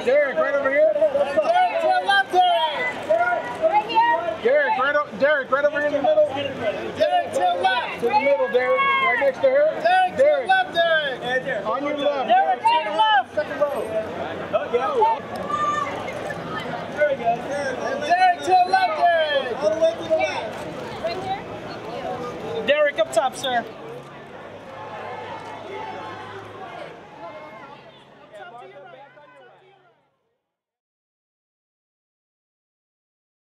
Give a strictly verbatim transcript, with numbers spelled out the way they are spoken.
Derek, right over here. Derek to the left, Derek. Right here. Derek, right, o Derek, right over here in the middle. Derek to the left. To the middle, Derek. Right next to her. Derek, Derek. to the left, Derek. On your left. Derek to the left. Second row. Oh, yeah. There we go. Derek to the left, Derek. All the way to the left. Right here. Derek up top, sir.